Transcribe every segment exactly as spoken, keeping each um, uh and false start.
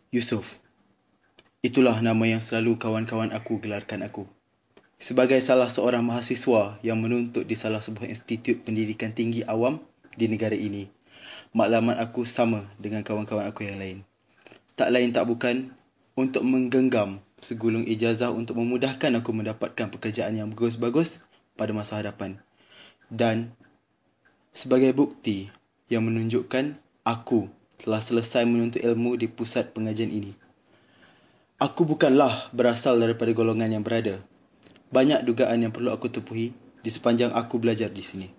Yusof. Itulah nama yang selalu kawan-kawan aku gelarkan aku. Sebagai salah seorang mahasiswa yang menuntut di salah sebuah institut pendidikan tinggi awam di negara ini, maklumat aku sama dengan kawan-kawan aku yang lain. Tak lain tak bukan untuk menggenggam segulung ijazah untuk memudahkan aku mendapatkan pekerjaan yang bagus-bagus pada masa hadapan. Dan sebagai bukti yang menunjukkan aku telah selesai menuntut ilmu di pusat pengajian ini. Aku bukanlah berasal daripada golongan yang berada. Banyak dugaan yang perlu aku tepuhi di sepanjang aku belajar di sini.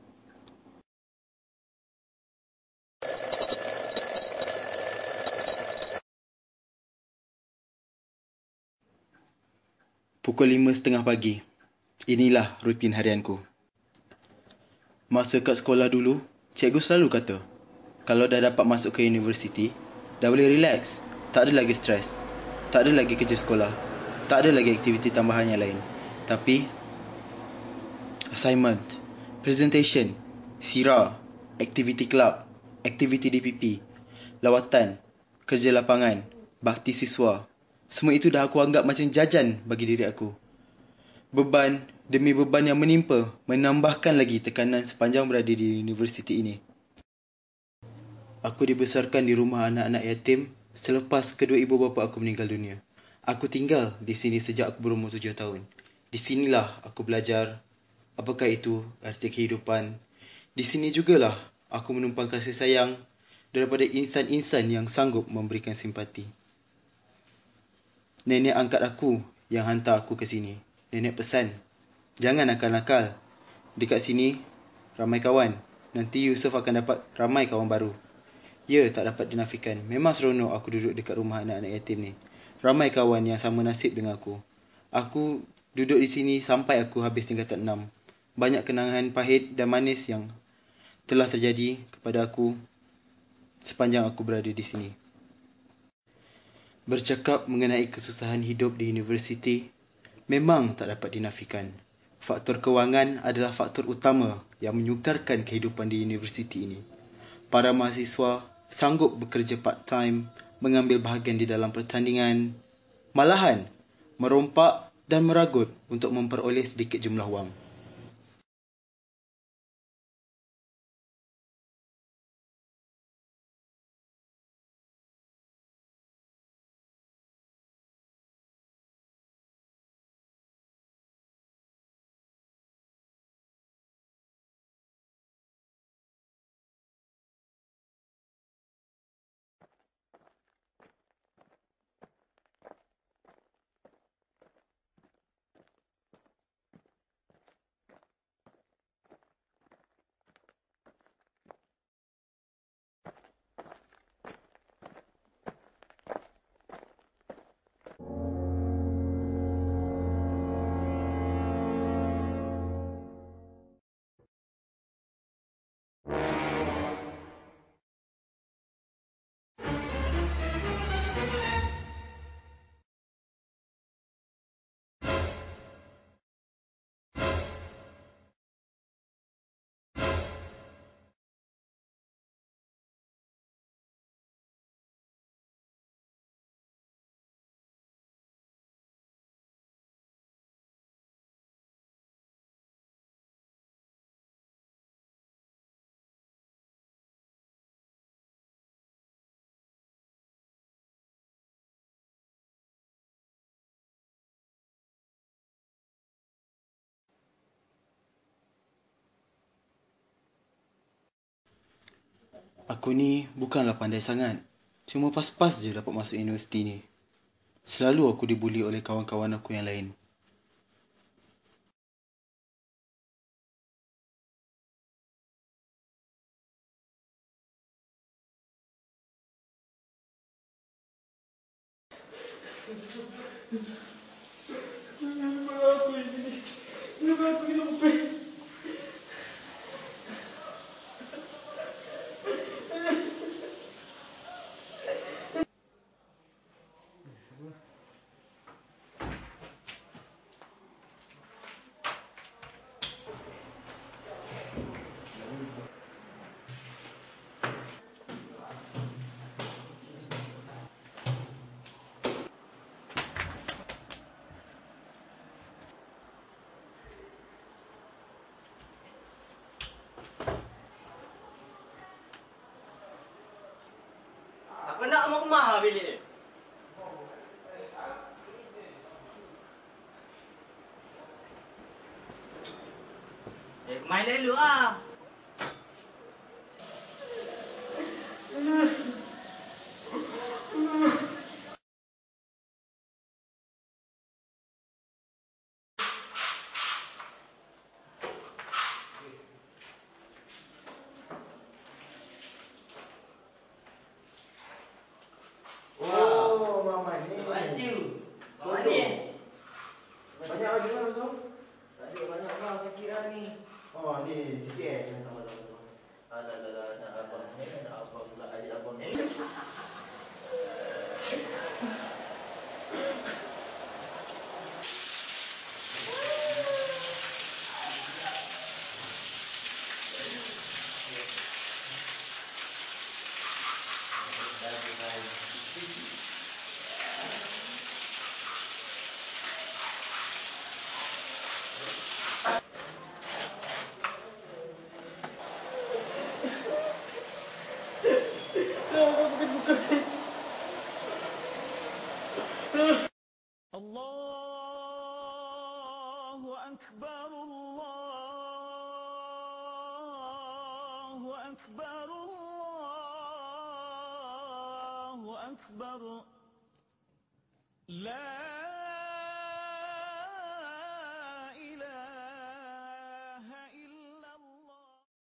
Pukul lima setengah pagi. Inilah rutin harianku. Masa kat sekolah dulu, cikgu selalu kata, kalau dah dapat masuk ke universiti, dah boleh relax, tak ada lagi stres, tak ada lagi kerja sekolah, tak ada lagi aktiviti tambahan yang lain. Tapi, assignment, presentation, sirah, aktiviti kelab, aktiviti D P P, lawatan, kerja lapangan, bakti siswa, semua itu dah aku anggap macam jajan bagi diri aku. Beban demi beban yang menimpa menambahkan lagi tekanan sepanjang berada di universiti ini. Aku dibesarkan di rumah anak-anak yatim selepas kedua ibu bapa aku meninggal dunia. Aku tinggal di sini sejak aku berumur tujuh tahun. Di sinilah aku belajar apakah itu arti kehidupan. Di sini jugalah aku menumpang kasih sayang daripada insan-insan yang sanggup memberikan simpati. Nenek angkat aku yang hantar aku ke sini. Nenek pesan, jangan nakal-nakal. Dekat sini ramai kawan. Nanti Yusof akan dapat ramai kawan baru. Ya, tak dapat dinafikan. Memang seronok aku duduk dekat rumah anak-anak yatim ni. Ramai kawan yang sama nasib dengan aku. Aku duduk di sini sampai aku habis tingkatan enam. Banyak kenangan pahit dan manis yang telah terjadi kepada aku sepanjang aku berada di sini. Bercakap mengenai kesusahan hidup di universiti, memang tak dapat dinafikan. Faktor kewangan adalah faktor utama yang menyukarkan kehidupan di universiti ini. Para mahasiswa sanggup bekerja part-time, mengambil bahagian di dalam pertandingan, malahan merompak dan meragut untuk memperoleh sedikit jumlah wang. Aku ni bukanlah pandai sangat. Cuma pas-pas je dapat masuk universiti ni. Selalu aku dibuli oleh kawan-kawan aku yang lain. Kenapa aku ini? Kenapa aku sampai? nak mau kemana bilik? Eh, main dulu ah. Oh, mama ni. Baju. Mama ni. Banyak lagi mana masuk? Tadi banyak lah saya kira ni. Oh, ni sikit. Tambah tambah. Ada ada ada ada abang ni, ada abang pula adik abang ni. Allahu Akbar, Allahu Akbar, Allahu Akbar. La ilaha illallah.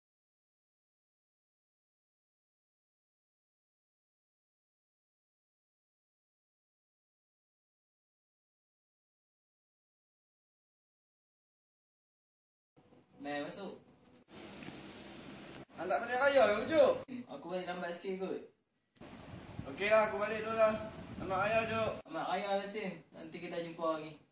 Meh, masuk. Anda balik raya ke Ujuk? Aku balik lambat sikit kot. Okey lah, aku balik dulu lah. Selamat raya Ujuk. Amat raya lah Sim. Nanti kita jumpa lagi.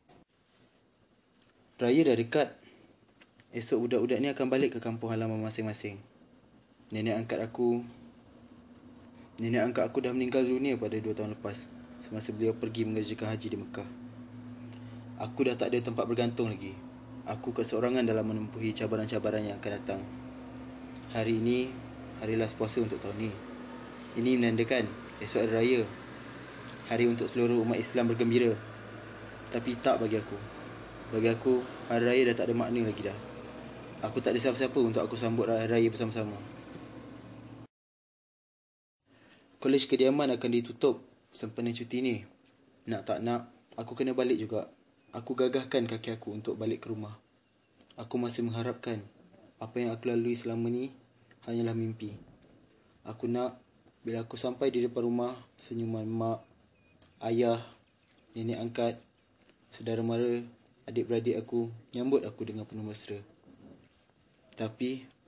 Raya dah dekat. Esok budak-budak ni akan balik ke kampung halaman masing-masing. Nenek angkat aku Nenek angkat aku dah meninggal dunia pada dua tahun lepas, semasa beliau pergi mengerjakan haji di Mekah. Aku dah tak ada tempat bergantung lagi. Aku keseorangan dalam menempuhi cabaran-cabaran yang akan datang. Hari ini, hari last puasa untuk tahun ni. Ini menandakan esok hari raya. Hari untuk seluruh umat Islam bergembira. Tapi tak bagi aku. Bagi aku, hari raya dah tak ada makna lagi dah. Aku tak ada siapa-siapa untuk aku sambut hari raya bersama-sama. Kolej kediaman akan ditutup sempena cuti ni. Nak tak nak, aku kena balik juga. Aku gagahkan kaki aku untuk balik ke rumah. Aku masih mengharapkan apa yang aku lalui selama ni hanyalah mimpi. Aku nak bila aku sampai di depan rumah, senyuman mak, ayah, nenek angkat, saudara mara, adik-beradik aku nyambut aku dengan penuh mesra. Tapi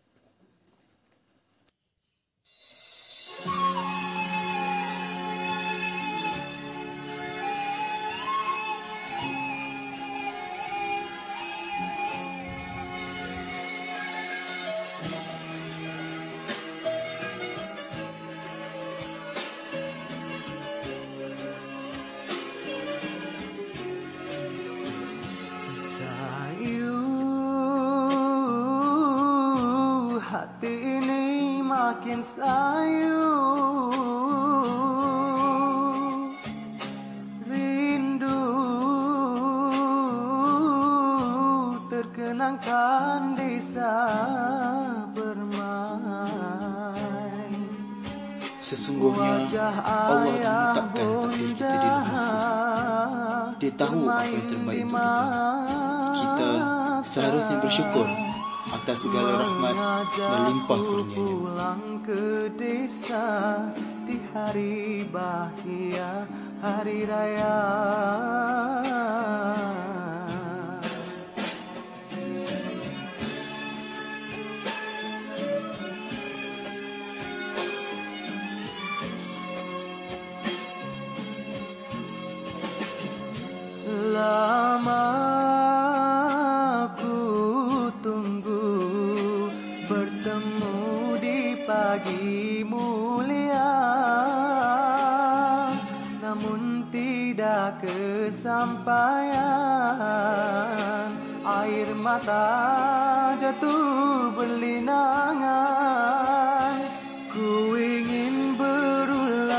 hati ini makin sayu, rindu terkenangkan desa bermain. sesungguhnya Allah dah menetapkan takdir kita di Lauh Mahfuz. Dia tahu apa yang terbaik untuk kita. Kita seharusnya bersyukur atas segala rahmat dan limpah kurnianya. Pulang ke desa di hari bahagia, hari raya. Lama ku tunggu bertemu di pagi mulia, namun tidak kesampaian. Air mata jatuh berlinangan. Ku ingin berulang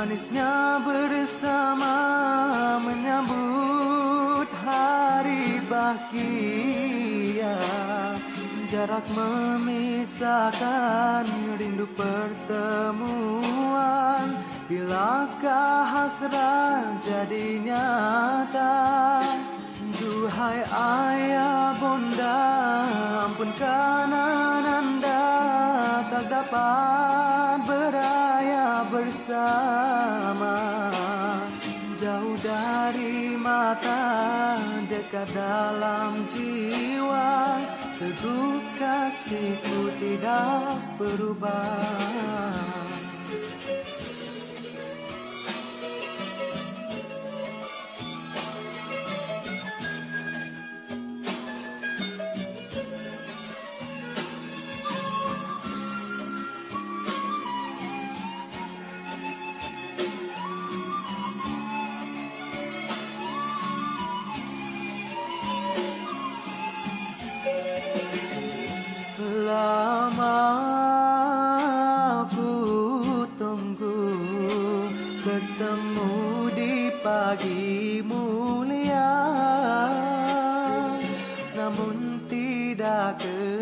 Manisnya bersama menyambut hari bahagia. Jarak memisahkan, rindu pertemuan. Bilakah hasrat jadi nyata? Duhai ayah bonda, ampunkan ananda, tak dapat beraya bersama. Jauh dari mata, dekat dalam jiwa. Teguh kasihku tidak berubah. Lama ku tunggu ketemu di pagi mulia, namun tidak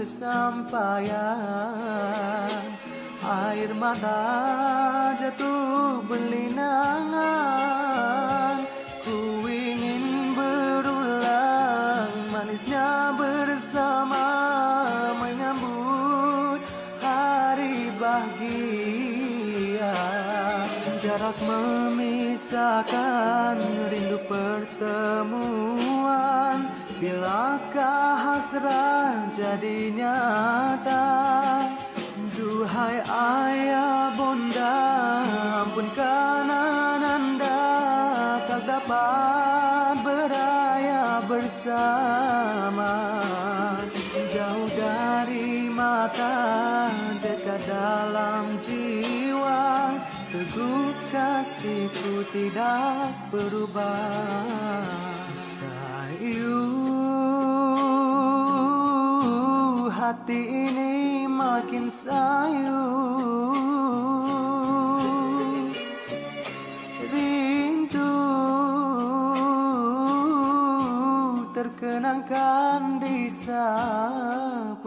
kesampaian. Air mata jatuh berlinangan. Ku ingin berulang manisnya bersama, menyambut hari bahagia. Jarak memisahkan, rindu pertemuan. Bilakah hasrat jadi nyata? Duhai ayah bonda, ampunkan ananda, tak dapat beraya bersama. Jauh dari mata, dekat dalam jiwa. Teguh kasihku tidak berubah. Sayu, hati ini makin sayu. Rindu terkenangkan di saat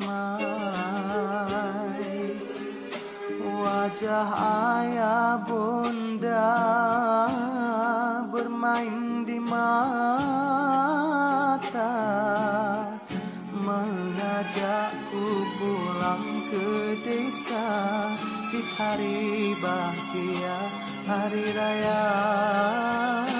permai. Wajah ayah bunda bermain di mata, mengajakku pulang ke desa di hari bahagia, hari raya.